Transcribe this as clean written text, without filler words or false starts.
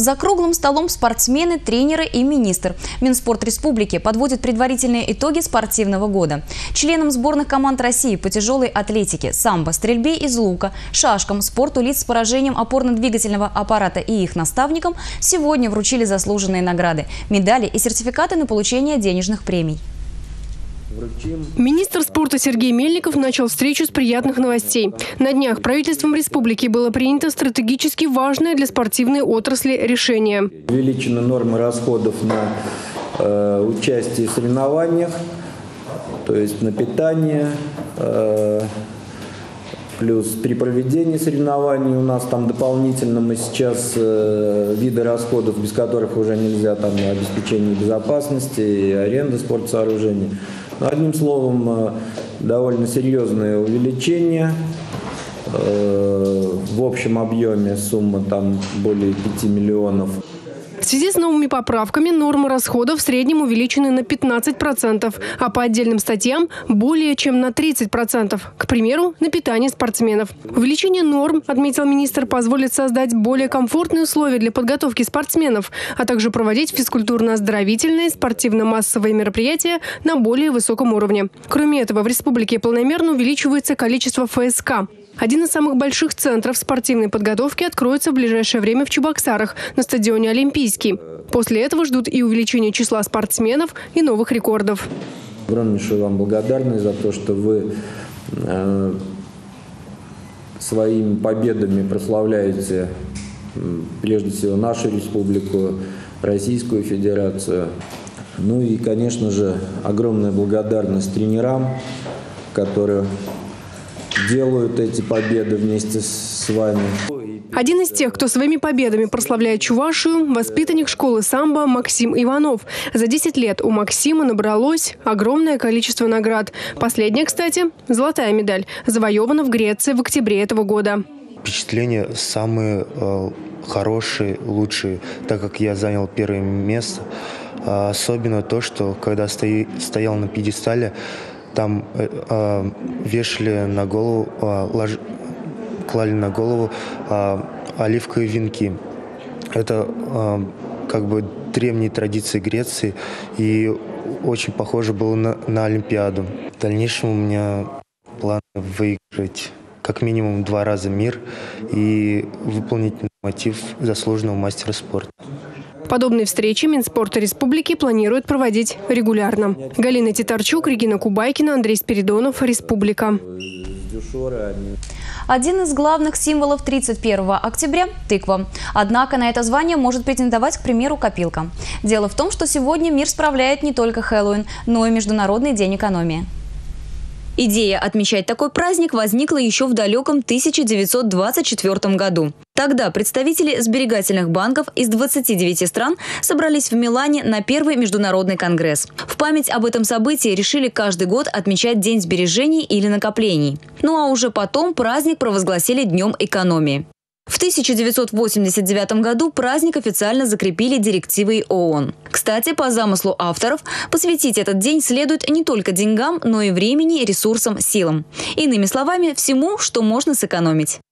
За круглым столом спортсмены, тренеры и министр. Минспорт республики подводит предварительные итоги спортивного года. Членам сборных команд России по тяжелой атлетике, самбо, стрельбе из лука, шашкам, спорту лиц с поражением опорно-двигательного аппарата и их наставникам сегодня вручили заслуженные награды, медали и сертификаты на получение денежных премий. Министр спорта Сергей Мельников начал встречу с приятных новостей. На днях правительством республики было принято стратегически важное для спортивной отрасли решение. Увеличены нормы расходов на участие в соревнованиях, то есть на питание. Плюс при проведении соревнований у нас там дополнительно мы сейчас виды расходов, без которых уже нельзя, там обеспечение безопасности и аренда спортсооружений. Но, одним словом, довольно серьезное увеличение. В общем объеме сумма там более 5 миллионов. В связи с новыми поправками нормы расходов в среднем увеличены на 15%, а по отдельным статьям более чем на 30%. К примеру, на питание спортсменов. Увеличение норм, отметил министр, позволит создать более комфортные условия для подготовки спортсменов, а также проводить физкультурно-оздоровительные, спортивно-массовые мероприятия на более высоком уровне. Кроме этого, в республике планомерно увеличивается количество ФСК. Один из самых больших центров спортивной подготовки откроется в ближайшее время в Чебоксарах на стадионе «Олимпийский». После этого ждут и увеличение числа спортсменов, и новых рекордов. Огромнейшую вам благодарность за то, что вы своими победами прославляете прежде всего нашу республику, Российскую Федерацию. Ну и, конечно же, огромная благодарность тренерам, которые делают эти победы вместе с вами. Один из тех, кто своими победами прославляет Чувашию, воспитанник школы самбо Максим Иванов. За 10 лет у Максима набралось огромное количество наград. Последняя, кстати, золотая медаль, завоевана в Греции в октябре этого года. Впечатления самые хорошие, лучшие, так как я занял первое место. Особенно то, что когда стоял на пьедестале, там вешали на голову, клали на голову оливковые венки. Это как бы древние традиции Греции и очень похоже было на Олимпиаду. В дальнейшем у меня план выиграть как минимум 2 раза мир и выполнить норматив заслуженного мастера спорта. Подобные встречи Минспорта республики планирует проводить регулярно. Галина Титарчук, Регина Кубайкина, Андрей Спиридонов, Республика. Один из главных символов 31 октября – тыква. Однако на это звание может претендовать, к примеру, копилка. Дело в том, что сегодня мир справляет не только Хэллоуин, но и Международный день экономии. Идея отмечать такой праздник возникла еще в далеком 1924 году. Тогда представители сберегательных банков из 29 стран собрались в Милане на первый международный конгресс. В память об этом событии решили каждый год отмечать День сбережений или накоплений. Ну а уже потом праздник провозгласили Днем экономии. В 1989 году праздник официально закрепили директивой ООН. Кстати, по замыслу авторов, посвятить этот день следует не только деньгам, но и времени, ресурсам, силам. Иными словами, всему, что можно сэкономить.